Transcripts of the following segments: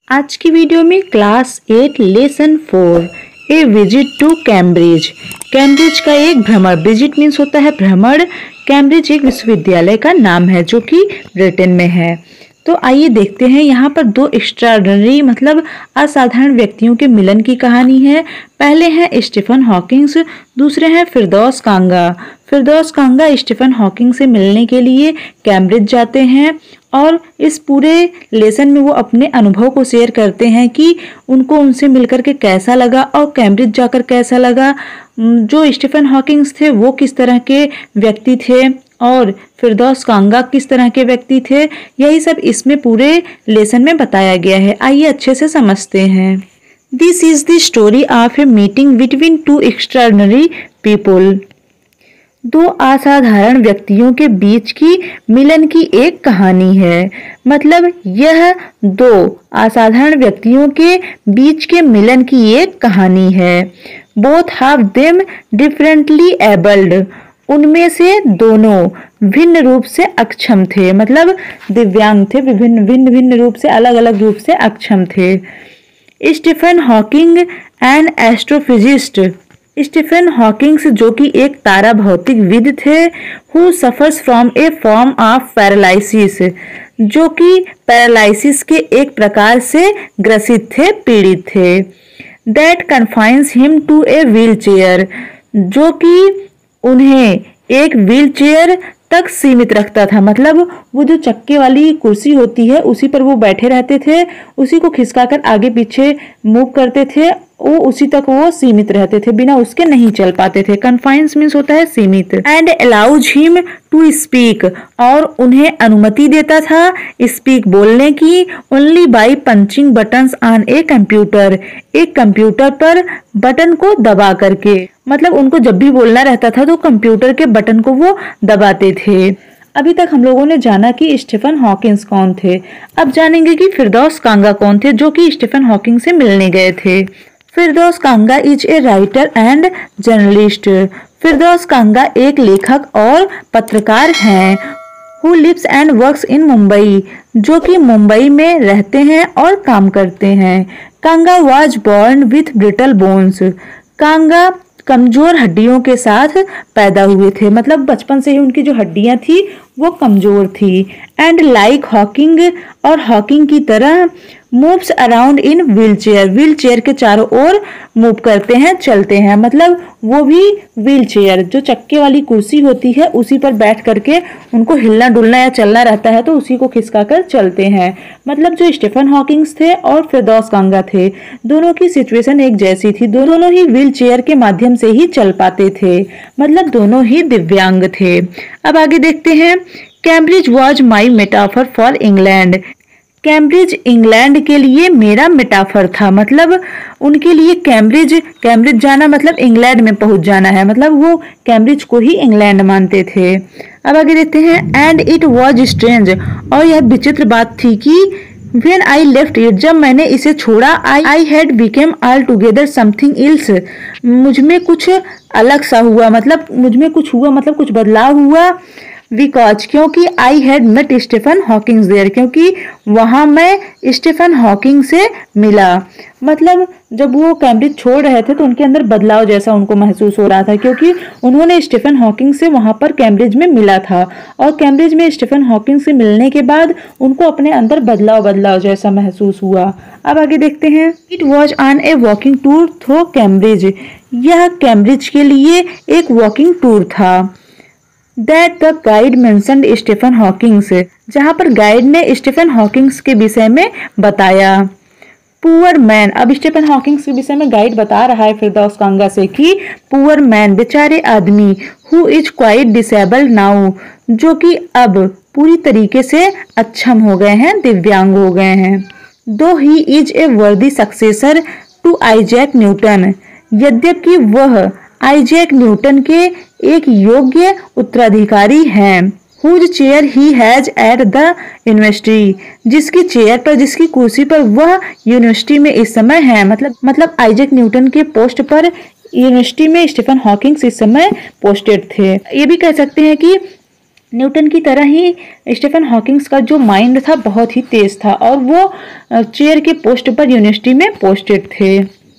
आज की वीडियो में class 8 lesson 4 a visit to Cambridge. Cambridge का एक भ्रमण, विजिट मीन्स होता है भ्रमण। कैम्ब्रिज एक विश्वविद्यालय का नाम है जो कि ब्रिटेन में है। तो आइए देखते हैं, यहाँ पर दो एक्स्ट्राऑर्डिनरी मतलब असाधारण व्यक्तियों के मिलन की कहानी है। पहले हैं स्टीफन हॉकिंग्स, दूसरे हैं फिरदौस कांगा। फिरदौस कांगा स्टीफन हॉकिंग से मिलने के लिए कैम्ब्रिज जाते हैं और इस पूरे लेसन में वो अपने अनुभव को शेयर करते हैं कि उनको उनसे मिलकर के कैसा लगा और कैम्ब्रिज जाकर कैसा लगा। जो स्टीफन हॉकिंग्स थे वो किस तरह के व्यक्ति थे और फिरदौस कांगा किस तरह के व्यक्ति थे, यही सब इसमें पूरे लेसन में बताया गया है। आइए अच्छे से समझते हैं। This is the story of a meeting between two extraordinary people. दो असाधारण व्यक्तियों के बीच की मिलन की एक कहानी है। मतलब यह दो असाधारण व्यक्तियों के बीच के मिलन की एक कहानी है। Both have them differently abled. उनमें से दोनों भिन्न रूप से अक्षम थे, मतलब दिव्यांग थे, भिन्न भिन्न रूप से, अलग अलग रूप से अक्षम थे। Stephen Hawking and astrophysicist. Stephen Hawkings जो कि एक तारा भौतिकविद थे, who suffers from a form of paralysis, जो कि पैरालिसिस के एक प्रकार से ग्रसित थे, पीड़ित थे। That confines him to a wheel chair, जो कि उन्हें एक व्हील चेयर तक सीमित रखता था। मतलब वो जो चक्के वाली कुर्सी होती है उसी पर वो बैठे रहते थे, उसी को खिसकाकर आगे पीछे मूव करते थे, वो उसी तक वो सीमित रहते थे, बिना उसके नहीं चल पाते थे। कन्फाइंस मीन्स होता है सीमित। And allows him to speak, और उन्हें अनुमति देता था स्पीक बोलने की, only by punching buttons on a computer, एक कंप्यूटर पर बटन को दबा करके। मतलब उनको जब भी बोलना रहता था तो कंप्यूटर के बटन को वो दबाते थे। अभी तक हम लोगों ने जाना कि स्टीफन हॉकिंग्स कौन थे, अब जानेंगे कि फिरदौस कांगा कौन थे जो कि स्टीफन हॉकिंग से मिलने गए थे। Firdaus Kanga is a writer and journalist. Firdaus Kanga एक लेखक और पत्रकार हैं। Who lives and works in Mumbai, जो कि मुंबई में रहते हैं और काम करते हैं। Kanga was born with brittle bones. Kanga कमजोर हड्डियों के साथ पैदा हुए थे, मतलब बचपन से ही उनकी जो हड्डियां थी वो कमजोर थी। एंड लाइक हॉकिंग, और हॉकिंग की तरह moves around in wheelchair, wheelchair के चारों ओर मूव करते हैं, चलते हैं। मतलब वो भी व्हीलचेयर, जो चक्के वाली कुर्सी होती है उसी पर बैठ करके उनको हिलना डुलना या चलना रहता है तो उसी को खिसकाकर चलते हैं। मतलब जो स्टीफन हॉकिंग्स थे और फिरदौस कांगा थे, दोनों की सिचुएशन एक जैसी थी, दोनों ही व्हीलचेयर के माध्यम से ही चल पाते थे, मतलब दोनों ही दिव्यांग थे। अब आगे देखते हैं। Cambridge was my metaphor for England. Cambridge England के लिए मेरा मेटाफर था, मतलब उनके लिए कैम्ब्रिज जाना मतलब इंग्लैंड में पहुंच जाना है, मतलब वो कैम्ब्रिज को ही इंग्लैंड मानते थे। अब आगे देखते हैं। एंड इट वॉज स्ट्रेंज, और यह विचित्र बात थी कि When I left it, जब मैंने इसे छोड़ा, I had become altogether something else, मुझमें कुछ अलग सा हुआ, मतलब मुझमें कुछ हुआ, मतलब कुछ बदलाव हुआ। बिकॉज, क्योंकि I had met Stephen Hawkings there, क्योंकि वहां मैं स्टीफन हॉकिंग से मिला। मतलब जब वो कैम्ब्रिज छोड़ रहे थे तो उनके अंदर बदलाव जैसा उनको महसूस हो रहा था, क्योंकि उन्होंने स्टीफन हॉकिंग से वहां पर कैम्ब्रिज में मिला था और कैम्ब्रिज में स्टीफन हॉकिंग से मिलने के बाद उनको अपने अंदर बदलाव जैसा महसूस हुआ। अब आगे देखते हैं। It was on a walking tour through Cambridge, यह कैम्ब्रिज के लिए एक वॉकिंग टूर था। That the guide mentioned Stephen Hawkings, जहां पर गाइड ने स्टीफन हॉकिंग्स के विषय में बताया। पुअर मैन, अब स्टीफन हॉकिंग्स के विषय में गाइड बता रहा है फिरदौस कांगा से कि पुअर मैन, बेचारे आदमी, who is quite disabled now, जो कि अब पूरी तरीके से अक्षम हो गए हैं, दिव्यांग हो गए हैं। दो ही इज ए वर्दी सक्सेसर टू आइजैक न्यूटन, यद्यपि वह आइजैक न्यूटन के एक योग्य उत्तराधिकारी हैं। Whose chair he has at the university, जिसकी चेयर पर, जिसकी कुर्सी पर वह यूनिवर्सिटी में इस समय है। मतलब आइजैक न्यूटन के पोस्ट पर यूनिवर्सिटी में स्टीफन हॉकिंग्स इस समय पोस्टेड थे। ये भी कह सकते हैं कि न्यूटन की तरह ही स्टीफन हॉकिंग्स का जो माइंड था बहुत ही तेज था और वो चेयर के पोस्ट पर यूनिवर्सिटी में पोस्टेड थे।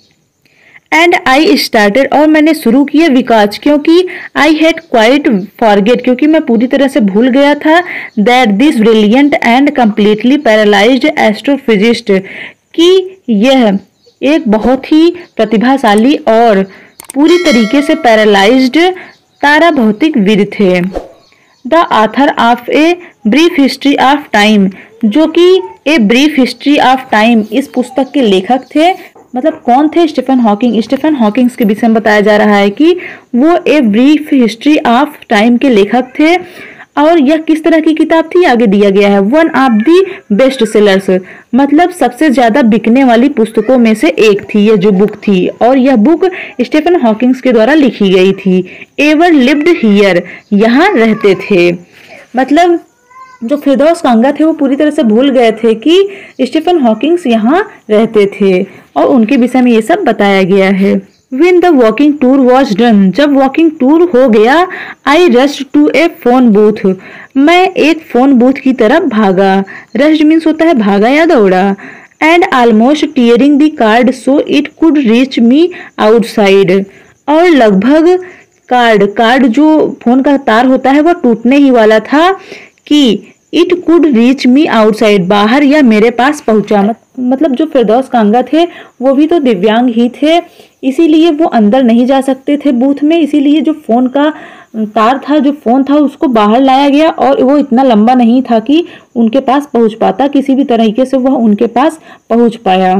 एंड आई स्टार्टेड, और मैंने शुरू किया विकास, क्योंकि आई हैड क्वाइट फॉरगेट, क्योंकि मैं पूरी तरह से भूल गया था that this brilliant and completely paralysed astrophysicist, कि यह एक बहुत ही प्रतिभाशाली और पूरी तरीके से पैरालाइज्ड तारा भौतिकविद थे। The author of A Brief History of Time, जो कि A Brief History of Time इस पुस्तक के लेखक थे। मतलब कौन थे स्टीफन हॉकिंग? स्टीफन हॉकिंग्स के विषय में बताया जा रहा है कि वो A Brief History of Time के लेखक थे। और यह किस तरह की किताब थी आगे दिया गया है, one of the best sellers, मतलब सबसे ज्यादा बिकने वाली पुस्तकों में से एक थी ये जो बुक थी। और यह बुक स्टीफन हॉकिंग्स के द्वारा लिखी गई थी। एवर लिव्ड हियर, यहाँ रहते थे। मतलब जो फिरदौस कांगा थे वो पूरी तरह से भूल गए थे कि स्टीफन हॉकिंग्स यहाँ रहते थे और उनके विषय में ये सब बताया गया है। When the walking tour was done, जब वॉकिंग टूर हो गया, I rushed to a phone booth, मैं एक फोन बूथ की तरफ भागा। Rushed मीन्स होता है भागा या दौड़ा। And almost tearing the card so it could reach me outside, और लगभग कार्ड जो फोन का तार होता है वो टूटने ही वाला था कि it could reach me outside, बाहर या मेरे पास पहुंचा। मतलब जो फिरदौस कांगा थे वो भी तो दिव्यांग ही थे, इसीलिए वो अंदर नहीं जा सकते थे बूथ में, इसीलिए जो फोन का तार था, जो फोन था, उसको बाहर लाया गया और वो इतना लंबा नहीं था कि उनके पास पहुंच पाता, किसी भी तरीके से वह उनके पास पहुंच पाया।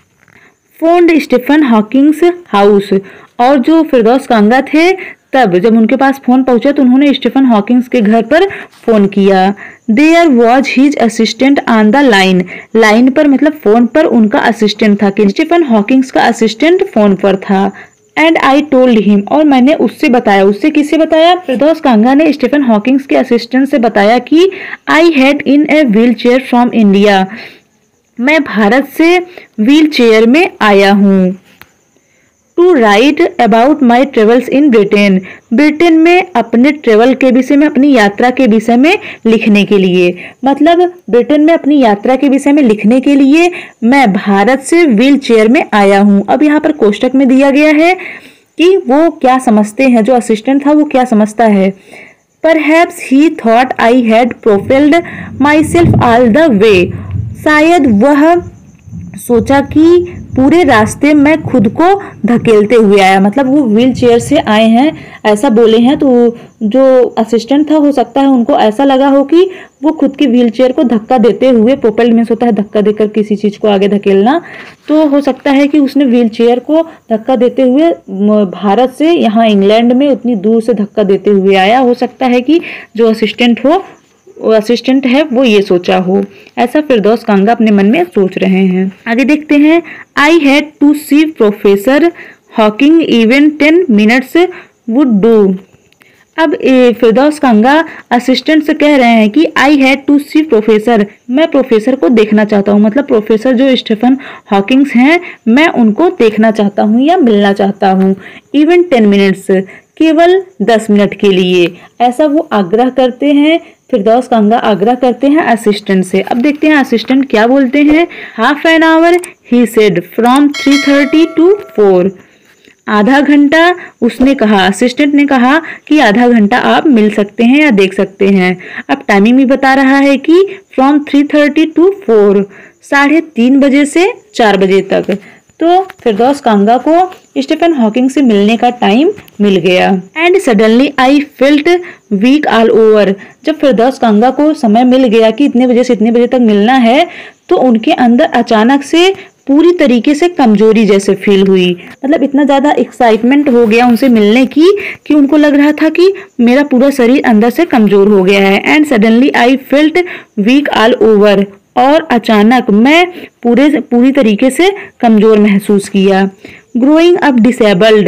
फोन्ड स्टीफन हॉकिंग्स हाउस, और जो फिरदौस कांगा थे तब जब उनके पास फोन पहुंचा तो उन्होंने स्टीफन हॉकिंग्स के घर पर फोन किया। There was his assistant on the line, line पर मतलब फोन पर उनका असिस्टेंट था कि स्टीफन हॉकिंग्स का असिस्टेंट फोन पर था। एंड आई टोल्ड हिम, और मैंने उससे बताया। उससे किससे बताया? फिरदौस कांगा ने स्टीफन हॉकिंग्स के असिस्टेंट से बताया कि I had in a wheel chair from India, मैं भारत से व्हील चेयर में आया हूँ। To write about my travels in Britain, Britain में अपने ट्रेवल के विषय में, अपनी यात्रा के विषय में लिखने के लिए। मतलब ब्रिटेन में अपनी यात्रा के विषय में लिखने के लिए मैं भारत से व्हील चेयर में आया हूँ। अब यहाँ पर कोष्टक में दिया गया है कि वो क्या समझते हैं, जो असिस्टेंट था वो क्या समझता है। Perhaps he thought I had propelled myself all the way, शायद वह सोचा कि पूरे रास्ते मैं खुद को धकेलते हुए आया। मतलब वो व्हील चेयर से आए हैं ऐसा बोले हैं, तो जो असिस्टेंट था हो सकता है उनको ऐसा लगा हो कि वो खुद की व्हील चेयर को धक्का देते हुए, प्रोपेल्ड मीन्स होता है धक्का देकर किसी चीज को आगे धकेलना, तो हो सकता है कि उसने व्हील चेयर को धक्का देते हुए भारत से यहाँ इंग्लैंड में उतनी दूर से धक्का देते हुए आया। हो सकता है कि जो असिस्टेंट है वो ये सोचा हो, ऐसा फिरदौस कांगा अपने मन में सोच रहे हैं। आगे देखते हैं। I had to see Professor Hawking, even 10 minutes would do. अब फिरदौस कांगा असिस्टेंट से कह रहे हैं कि I had to see professor, मैं प्रोफेसर को देखना चाहता हूँ। मतलब प्रोफेसर जो स्टीफन हॉकिंग्स हैं मैं उनको देखना चाहता हूँ या मिलना चाहता हूँ। इवन 10 मिनट्स, केवल 10 मिनट के लिए, ऐसा वो आग्रह करते हैं। फिरदौस कांगा आग्रह करते हैं असिस्टेंट से। अब देखते हैं असिस्टेंट क्या बोलते हैं। Half an hour he said, from 3:30 to 4, आधा घंटा उसने कहा, असिस्टेंट ने कहा कि आधा घंटा आप मिल सकते हैं या देख सकते हैं। अब टाइमिंग भी बता रहा है कि फ्रॉम 3:30 to 4, 3:30 बजे से 4 बजे तक। तो फिरदौस कांगा को स्टीफन हॉकिंग से मिलने का टाइम मिल गया। And suddenly I felt weak all over, जब फिरदौस कांगा को समय मिल गया कि इतने बजे से इतने बजे तक मिलना है, तो उनके अंदर अचानक से पूरी तरीके से कमजोरी जैसे फील हुई। मतलब इतना ज्यादा एक्साइटमेंट हो गया उनसे मिलने की कि उनको लग रहा था कि मेरा पूरा शरीर अंदर से कमजोर हो गया है। And suddenly I felt weak all over, और अचानक मैं पूरी तरीके से कमजोर महसूस किया। ग्रोइंग अप डिसेबल्ड,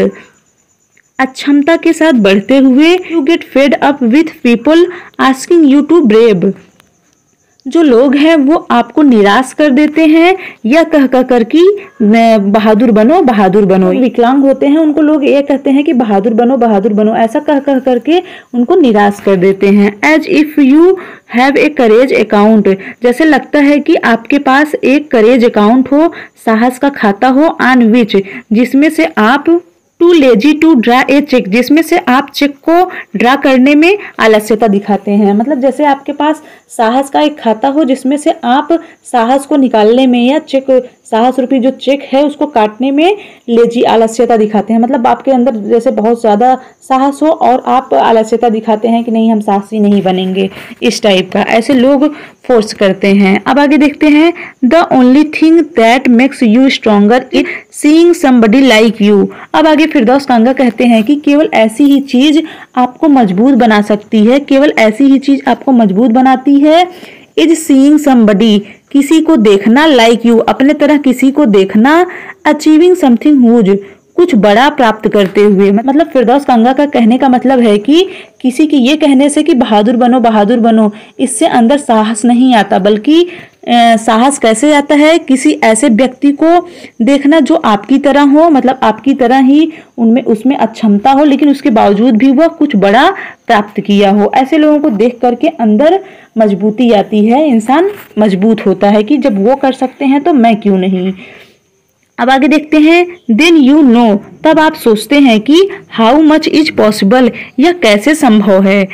अक्षमता के साथ बढ़ते हुए। You get fed up with people asking you to brave, जो लोग हैं वो आपको निराश कर देते हैं या कह कह कर कि बहादुर बनो बहादुर बनो। विकलांग होते हैं उनको लोग ये कहते हैं कि बहादुर बनो, ऐसा कह कह करके उनको निराश कर देते हैं। As if you have a courage account, जैसे लगता है कि आपके पास एक करेज अकाउंट हो, साहस का खाता हो, ऑन विच, जिसमें से आप too lazy to draw a cheque, जिसमें से आप चेक को ड्रा करने में आलस्यता दिखाते हैं। मतलब जैसे आपके पास साहस का एक खाता हो जिसमें से आप साहस को निकालने में या चेक, साहस रूपी जो चेक है उसको काटने में लेजी आलस्यता दिखाते हैं। मतलब आपके अंदर जैसे बहुत ज़्यादा साहस हो और आप आलस्यता दिखाते हैं कि नहीं हम साहसी नहीं बनेंगे, इस टाइप का, ऐसे लोग फोर्स करते हैं। अब आगे देखते हैं, the only thing that makes you stronger is seeing somebody like you. अब आगे फिरदौस कांगा कहते हैं कि केवल ऐसी ही चीज आपको मजबूत बना सकती है, केवल ऐसी ही चीज आपको मजबूत बनाती है, इज सीइंग समबडी, किसी को देखना, लाइक यू, अपने तरह किसी को देखना, अचीविंग समथिंग ह्यूज, कुछ बड़ा प्राप्त करते हुए। मतलब फिरदौस कांगा का कहने का मतलब है कि किसी के ये कहने से कि बहादुर बनो, इससे अंदर साहस नहीं आता, बल्कि साहस कैसे आता है, किसी ऐसे व्यक्ति को देखना जो आपकी तरह हो, मतलब आपकी तरह ही उनमें उसमें अक्षमता हो, लेकिन उसके बावजूद भी वह कुछ बड़ा प्राप्त किया हो। ऐसे लोगों को देख करके अंदर मजबूती आती है, इंसान मजबूत होता है कि जब वो कर सकते हैं तो मैं क्यों नहीं। अब आगे देखते हैं, देन यू नो, तब आप सोचते हैं कि हाउ मच इज पॉसिबल, यह कैसे संभव है,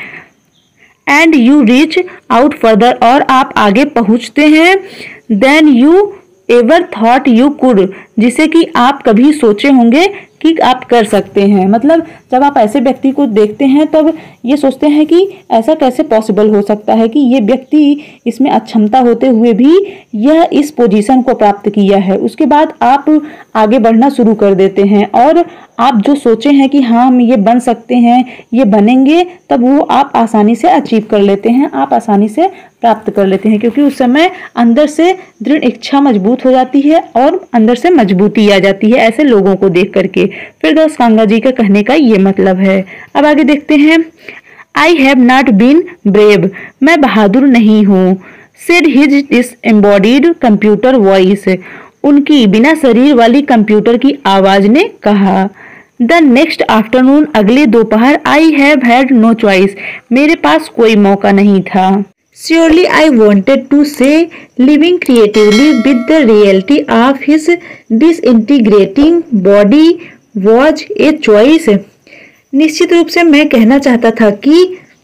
and you reach out further, और आप आगे पहुंचते हैं, than you ever thought you could, जिसे कि आप कभी सोचे होंगे कि आप कर सकते हैं। मतलब जब आप ऐसे व्यक्ति को देखते हैं तब ये सोचते हैं कि ऐसा कैसे पॉसिबल हो सकता है कि ये व्यक्ति इसमें अक्षमता होते हुए भी यह इस पोजीशन को प्राप्त किया है। उसके बाद आप आगे बढ़ना शुरू कर देते हैं और आप जो सोचे हैं कि हाँ हम ये बन सकते हैं, ये बनेंगे, तब वो आप आसानी से अचीव कर लेते हैं, आप आसानी से प्राप्त कर लेते हैं, क्योंकि उस समय अंदर से दृढ़ इच्छा मजबूत हो जाती है और अंदर से मजबूती आ जाती है ऐसे लोगों को देख करके। फिरदौस कांगा जी का कहने का ये मतलब है। अब आगे देखते हैं, I have not been brave, मैं बहादुर नहीं हूँ, said his disembodied computer voice, उनकी बिना शरीर वाली कंप्यूटर की आवाज ने कहा। द नेक्स्ट आफ्टरनून, अगले दोपहर, I have had no choice, मेरे पास कोई मौका नहीं था। Surely I wanted to say living creatively with the reality of his disintegrating body was a choice. निश्चित रूप से मैं कहना चाहता था कि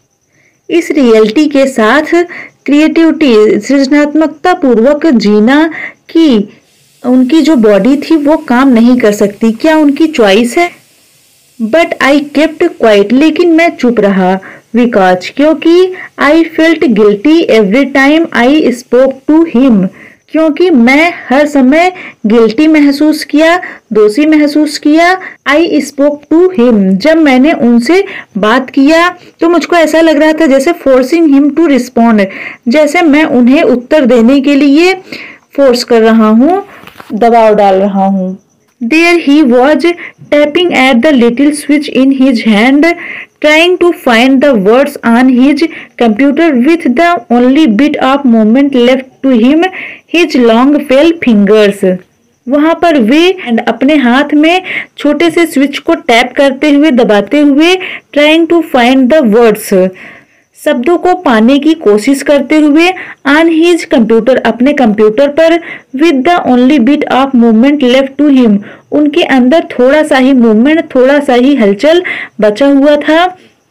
इस रियलिटी के साथ क्रिएटिविटी, सृजनात्मकता पूर्वक जीना कि उनकी जो बॉडी थी वो काम नहीं कर सकती, क्या उनकी चॉइस है? बट आई केप्ट क्वाइट, लेकिन मैं चुप रहा, बिकॉज, क्योंकि I felt guilty every time I spoke to him, क्योंकि मैं हर समय गिल्टी महसूस किया, दोषी महसूस किया, आई स्पोक टू हिम, जब मैंने उनसे बात किया तो मुझको ऐसा लग रहा था जैसे फोर्सिंग हिम टू रिस्पॉन्ड, जैसे मैं उन्हें उत्तर देने के लिए फोर्स कर रहा हूँ, दबाव डाल रहा हूँ। There he was tapping at the little switch in his hand, trying to find the words on his computer with the only bit of movement left to him, his long pale fingers. वहां पर वे अपने हाथ में छोटे से switch को tap करते हुए, दबाते हुए, trying to find the words, शब्दों को पाने की कोशिश करते हुए, ऑन हिज कंप्यूटर, अपने कंप्यूटर पर, with the only bit of movement left to him, उनके अंदर थोड़ा सा ही मूवमेंट, थोड़ा सा ही हलचल बचा हुआ था,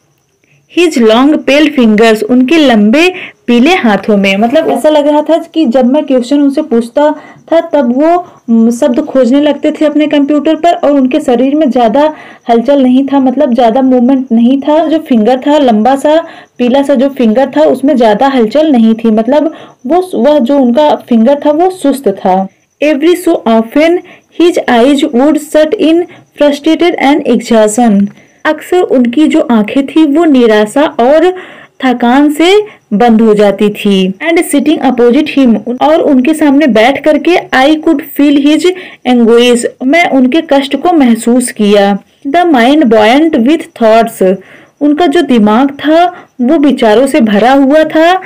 हिज लॉन्ग पेल फिंगर्स, उनके लंबे पीले हाथों में। मतलब ऐसा लग रहा था कि जब मैं क्वेश्चन उनसे पूछता था तब वो शब्द खोजने लगते थे अपने कंप्यूटर पर और उनके शरीर में ज्यादा हलचल नहीं था, मतलब ज्यादा मूवमेंट नहीं था, जो फिंगर था, लंबा सा पीला सा जो फिंगर था उसमें ज्यादा हलचल नहीं थी, मतलब वह जो उनका फिंगर था वो सुस्त था। Every so often his eyes would shut in frustrated and exhaustion, अक्सर उनकी जो आंखें थी वो निराशा और थकान से बंद हो जाती थी। एंड सिटिंग अपोजिट हिम, और उनके सामने बैठ करके, I could feel his anguish, मैं उनके कष्ट को महसूस किया। The mind buoyant with thoughts, उनका जो दिमाग था वो विचारों से भरा हुआ था।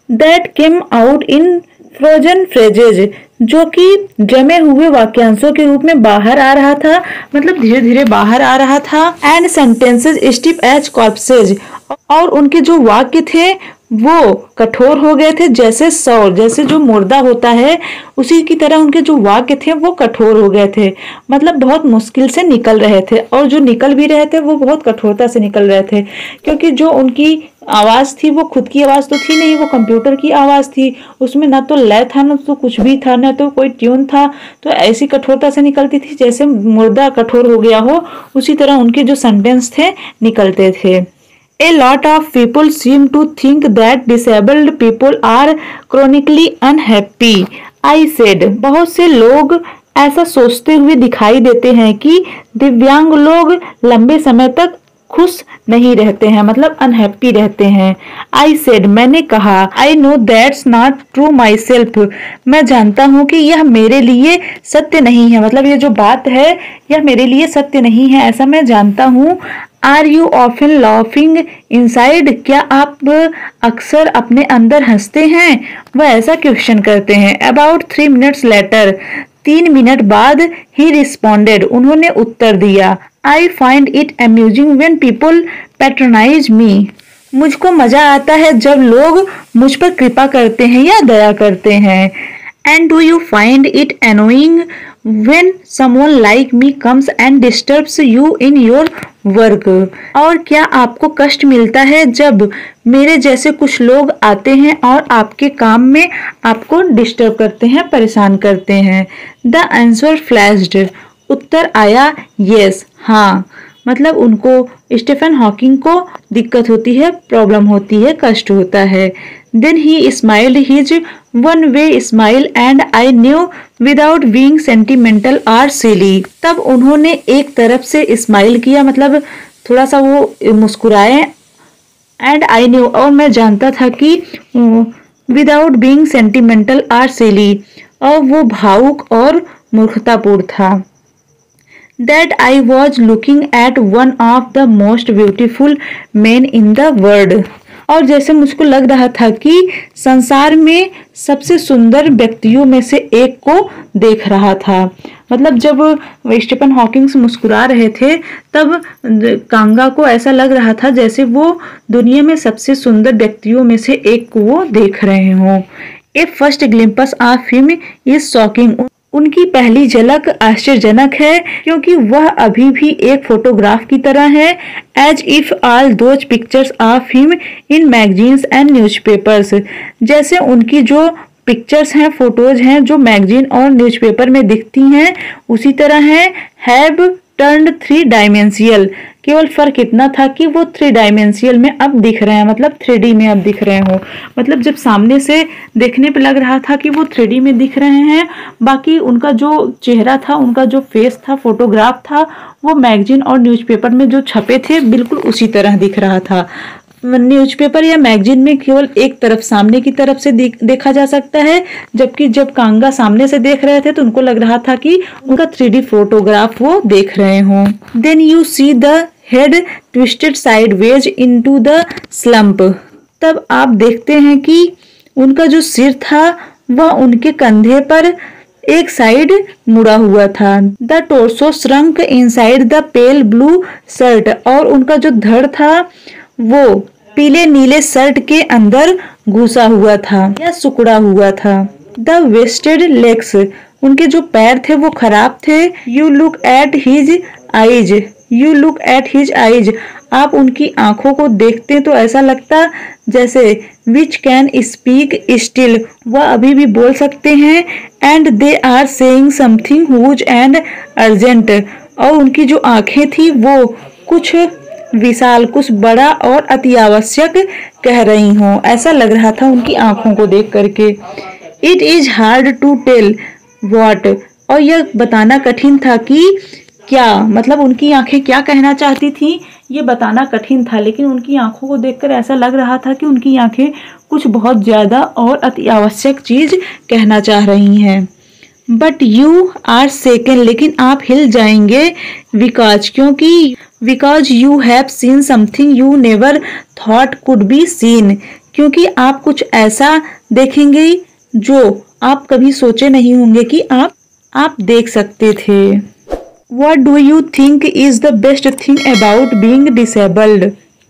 That came out in frozen phrases, जो कि जमे हुए वाक्यांशों के रूप में बाहर आ रहा था, मतलब धीरे धीरे बाहर आ रहा था। And sentences stiff as corpses, और उनके जो वाक्य थे वो कठोर हो गए थे जैसे सौर, जैसे जो मुर्दा होता है उसी की तरह उनके जो वाक्य थे वो कठोर हो गए थे, मतलब बहुत मुश्किल से निकल रहे थे, और जो निकल भी रहे थे वो बहुत कठोरता से निकल रहे थे, क्योंकि जो उनकी आवाज थी वो खुद की आवाज तो थी नहीं, वो कंप्यूटर की आवाज थी, उसमें ना तो लय था ना तो कुछ भी था, ना तो कोई ट्यून था, तो ऐसी कठोरता से निकलती थी जैसे मुर्दा कठोर हो गया हो, उसी तरह उनके जो सेंटेंस थे निकलते थे। A lot of people seem to think that disabled people are chronically unhappy. I said, बहुत से लोग ऐसा सोचते हुए दिखाई देते हैं कि दिव्यांग लोग लंबे समय तक खुश नहीं रहते हैं, मतलब अनहैप्पी रहते हैं। आई सेड, मैंने कहा, I know that's not true my self, मैं जानता हूँ कि यह मेरे लिए सत्य नहीं है, मतलब ये जो बात है यह मेरे लिए सत्य नहीं है, ऐसा मैं जानता हूँ। Are you often laughing inside, क्या आप अक्सर अपने अंदर हंसते हैं? वह ऐसा क्वेश्चन करते हैं। अबाउट 3 minutes लेटर, 3 मिनट बाद ही रिस्पॉन्डेड, उन्होंने उत्तर दिया। I find it amusing when people patronise me, मुझको मजा आता है जब लोग मुझ पर कृपा करते हैं या दया करते हैं। And do you find it annoying when someone like me comes and disturbs you in your work, और क्या आपको कष्ट मिलता है जब मेरे जैसे कुछ लोग आते हैं और आपके काम में आपको डिस्टर्ब करते हैं, परेशान करते हैं? द आंसर फ्लैश्ड, उत्तर आया, यस, हाँ, मतलब उनको स्टीफन हॉकिंग को दिक्कत होती है, प्रॉब्लम होती है, कष्ट होता है। Then he smiled his one way smile and I knew without being sentimental और सिली, तब उन्होंने एक तरफ से स्माइल किया, मतलब थोड़ा सा वो मुस्कुराए, एंड आई न्यू, और मैं जानता था कि विदाउट बीइंग सेंटिमेंटल और सिली, और वो भावुक और मूर्खतापूर्ण था। That I was looking at one of the most beautiful men in the world, और जैसे मुझको लग रहा था कि संसार में सबसे सुंदर व्यक्तियों में से एक को देख रहा था। मतलब जब स्टीफन हॉकिंग मुस्कुरा रहे थे तब कांगा को ऐसा लग रहा था जैसे वो दुनिया में सबसे सुंदर व्यक्तियों में से एक को वो देख रहे हों। A first glimpse of him is shocking, उनकी पहली झलक आश्चर्यजनक है क्योंकि वह अभी भी एक फोटोग्राफ की तरह है। As if all those pictures of him in magazines and newspapers, जैसे उनकी जो पिक्चर्स हैं, फोटोज हैं जो मैगजीन और न्यूज़पेपर में दिखती हैं उसी तरह है। हैव टर्न्ड 3 डायमेंशियल, केवल फर्क इतना था कि वो 3 डायमेंशियल में अब दिख रहे हैं, मतलब 3D में अब दिख रहे हो। मतलब जब सामने से देखने पे लग रहा था कि वो 3D में दिख रहे हैं, बाकी उनका जो चेहरा था, उनका जो फेस था, फोटोग्राफ था, वो मैगजीन और न्यूज़पेपर में जो छपे थे बिल्कुल उसी तरह दिख रहा था। न्यूज़पेपर या मैगजीन में केवल एक तरफ, सामने की तरफ से देखा जा सकता है, जबकि जब कांगा सामने से देख रहे थे तो उनको लग रहा था कि उनका 3D फोटोग्राफ वो देख रहे हों। Then you see the head twisted sideways into the slump, तब आप देखते हैं कि उनका जो सिर था वह उनके कंधे पर एक साइड मुड़ा हुआ था। The torso shrunk inside the pale blue shirt, और उनका जो धड़ था वो पीले नीले शर्ट के अंदर घुसा हुआ था या सिकुड़ा हुआ था। द वेस्टेड लेग्स, उनके जो पैर थे वो खराब थे। You look at his eyes, you look at his eyes, आप उनकी आंखों को देखते तो ऐसा लगता जैसे विच कैन स्पीक स्टिल, वह अभी भी बोल सकते हैं। And they are saying something huge and urgent, और उनकी जो आंखें थी वो कुछ विशाल, कुछ बड़ा और अति आवश्यक कह रही हों, ऐसा लग रहा था उनकी आंखों को देख करके। It is hard to tell what, और यह बताना कठिन था कि क्या, मतलब उनकी आंखें क्या कहना चाहती थी ये बताना कठिन था, लेकिन उनकी आंखों को देखकर ऐसा लग रहा था कि उनकी आंखें कुछ बहुत ज्यादा और अति आवश्यक चीज कहना चाह रही हैं। बट यू आर सेकन, लेकिन आप हिल जाएंगे। बिकॉज, क्योंकि because you have seen something you never thought could be seen, क्योंकि आप कुछ ऐसा देखेंगे जो आप कभी सोचे नहीं होंगे कि आप देख सकते थे। What do you think is the best thing about being disabled?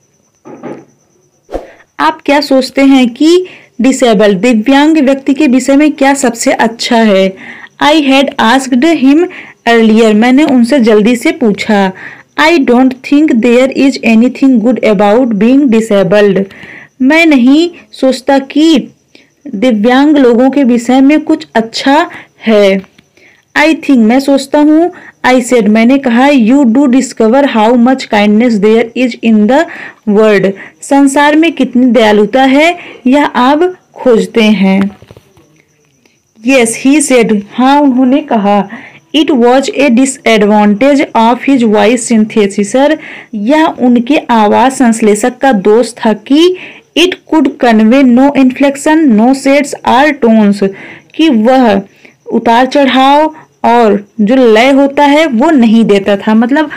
आप क्या सोचते हैं कि डिसेबल्ड दिव्यांग व्यक्ति के विषय में क्या सबसे अच्छा है? I had asked him earlier, मैंने उनसे जल्दी से पूछा। I don't think there is anything good about being disabled, मैं नहीं सोचता कि दिव्यांग लोगों के विषय में कुछ अच्छा है। आई थिंक, मैं सोचता हूँ। आई सेड, मैंने कहा। You do discover how much kindness there is in the world, संसार में कितनी दयालुता है यह आप खोजते हैं। यस ही सेड, हाँ उन्होंने कहा। It was a disadvantage of his voice synthesiser, यह उनके आवाज संश्लेषक का दोष था कि it could convey no inflection no shades or tones, कि वह उतार चढ़ाव और जो लय होता है वो नहीं देता था। मतलब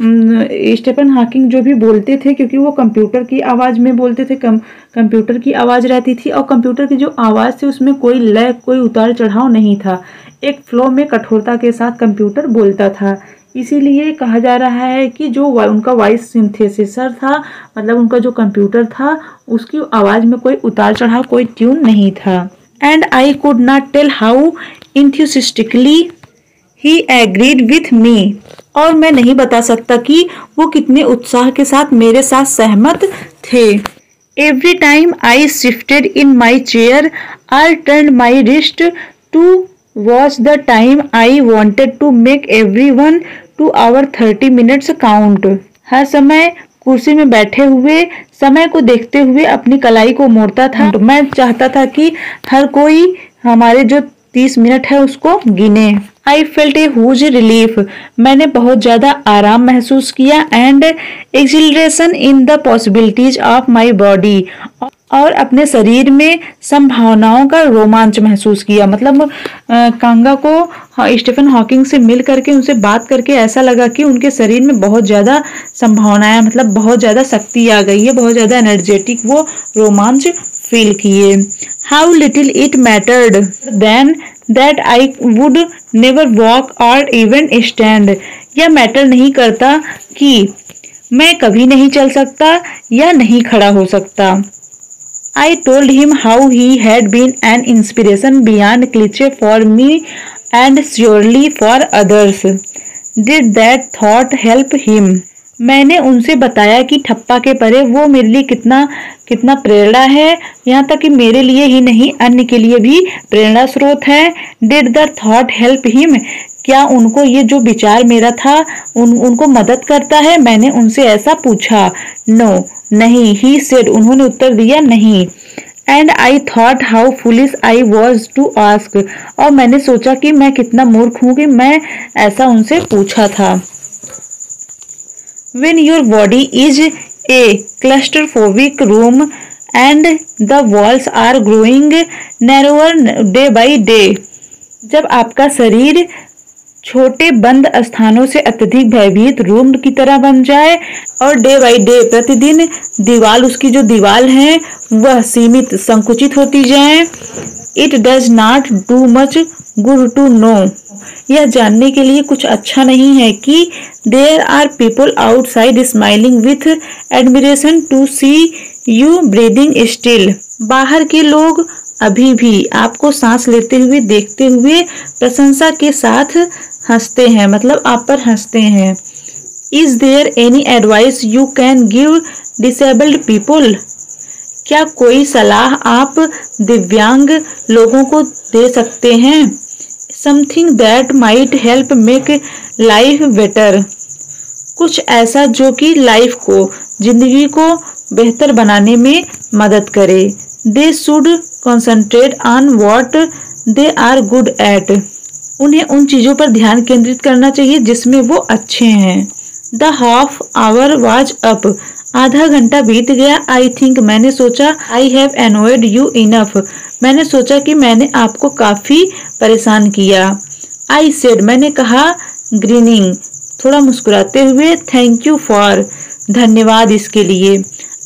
स्टीफन हॉकिंग जो भी बोलते थे, क्योंकि वो कंप्यूटर की आवाज़ में बोलते थे, कंप्यूटर की आवाज़ रहती थी और कंप्यूटर की जो आवाज़ थी उसमें कोई लय कोई उतार चढ़ाव नहीं था, एक फ्लो में कठोरता के साथ कंप्यूटर बोलता था। इसीलिए कहा जा रहा है कि जो उनका वॉइस सिंथेसिसर था, मतलब उनका जो कंप्यूटर था, उसकी आवाज़ में कोई उतार चढ़ाव कोई ट्यून नहीं था। And I could not tell how enthusiastically he agreed with me, और मैं नहीं बता सकता कि वो कितने उत्साह के साथ मेरे साथ सहमत थे। Every time I shifted in my chair or turned my wrist to watch the time, I wanted to make everyone to our 30 minutes count. हर समय कुर्सी में बैठे हुए समय को देखते हुए अपनी कलाई को मोड़ता था, तो मैं चाहता था कि हर कोई हमारे जो 30 मिनट है उसको गिने। I felt a huge relief, मैंने बहुत ज्यादा आराम महसूस किया। And acceleration in the possibilities of my body, और अपने शरीर में संभावनाओं का रोमांच महसूस किया। मतलब कांगा को स्टीफन हॉकिंग से मिल करके उनसे बात करके ऐसा लगा कि उनके शरीर में बहुत ज़्यादा संभावनाएं, मतलब बहुत ज़्यादा शक्ति आ गई है, बहुत ज़्यादा एनर्जेटिक वो रोमांच फील किए। How little it mattered then that I would never walk or even stand, यह मैटर नहीं करता कि मैं कभी नहीं चल सकता या नहीं खड़ा हो सकता। I told him how he had been an inspiration beyond cliche for me and surely for others. Did that thought help him? मैंने उनसे बताया कि ठप्पा के परे वो मेरे लिए कितना प्रेरणा है, यहाँ तक कि मेरे लिए ही नहीं अन्य के लिए भी प्रेरणा स्रोत है। Did the thought help him? क्या उनको ये जो विचार मेरा था उनको मदद करता है? मैंने उनसे ऐसा पूछा। नो, नहीं। ही सेड, उन्होंने उत्तर दिया नहीं। And I thought how foolish I was to ask, और मैंने सोचा कि मैं कितना मूर्ख हूँ कि मैं ऐसा उनसे पूछा था। When your body is a claustrophobic room and the walls are growing narrower day by day, जब आपका शरीर छोटे बंद स्थानों से अत्यधिक भयभीत रूम की तरह बन जाए और डे बाई डे प्रतिदिन दीवार, उसकी जो दीवार है वह सीमित संकुचित होती जाए। It does not do much good to know, यह जानने के लिए कुछ अच्छा नहीं है कि there are people outside smiling with admiration to see you breathing still, बाहर के लोग अभी भी आपको सांस लेते हुए देखते हुए प्रशंसा के साथ हंसते हैं, मतलब आप पर हंसते हैं। Is there any advice you can give disabled people, क्या कोई सलाह आप दिव्यांग लोगों को दे सकते हैं? Something that might help make life better, कुछ ऐसा जो कि लाइफ को, जिंदगी को बेहतर बनाने में मदद करे। They should concentrate on what they are good at, उन्हें उन चीज़ों पर ध्यान केंद्रित करना चाहिए जिसमें वो अच्छे हैं। The half hour was up, आधा घंटा बीत गया। आई थिंक, मैंने सोचा। I have annoyed you enough, मैंने सोचा कि मैंने आपको काफ़ी परेशान किया। आई सेड, मैंने कहा। ग्रीनिंग, थोड़ा मुस्कुराते हुए। थैंक यू फॉर, धन्यवाद इसके लिए।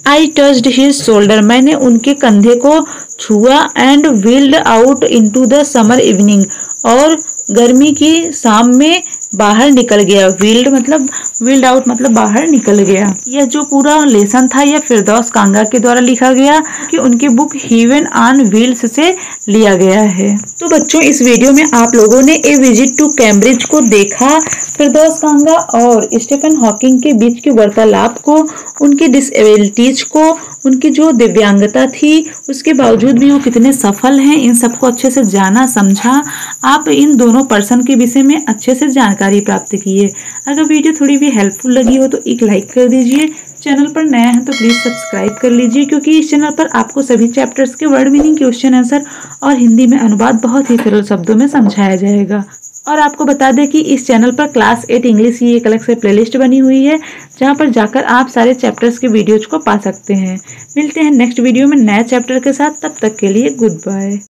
आई टच्ड हिज शोल्डर, मैंने उनके कंधे को छुआ। And wheeled out into the summer evening, और गर्मी की शाम में बाहर निकल गया। व्हील्ड आउट मतलब बाहर निकल गया। यह जो पूरा लेसन था यह फिरदौस कांगा के द्वारा लिखा गया कि उनकी बुक हीवन ऑन व्हील्स से लिया गया है। तो बच्चों, इस वीडियो में आप लोगों ने ए विजिट टू कैम्ब्रिज को देखा, फिरदौस कांगा और स्टीफन हॉकिंग के बीच की वार्तालाप को, उनकी डिसेबिलिटीज को, उनकी जो दिव्यांगता थी उसके बावजूद भी वो कितने सफल हैं, इन सबको अच्छे से जाना समझा। आप इन दोनों पर्सन के विषय में अच्छे से जानकारी प्राप्त किए। अगर वीडियो थोड़ी भी हेल्पफुल लगी हो तो एक लाइक कर दीजिए। चैनल पर नया है तो प्लीज़ सब्सक्राइब कर लीजिए, क्योंकि इस चैनल पर आपको सभी चैप्टर्स के वर्ड मीनिंग, क्वेश्चन आंसर और हिंदी में अनुवाद बहुत ही सरल शब्दों में समझाया जाएगा। और आपको बता दें कि इस चैनल पर क्लास 8 इंग्लिश की एक अलग से प्लेलिस्ट बनी हुई है, जहां पर जाकर आप सारे चैप्टर्स के वीडियोज को पा सकते हैं। मिलते हैं नेक्स्ट वीडियो में नए चैप्टर के साथ, तब तक के लिए गुड बाय।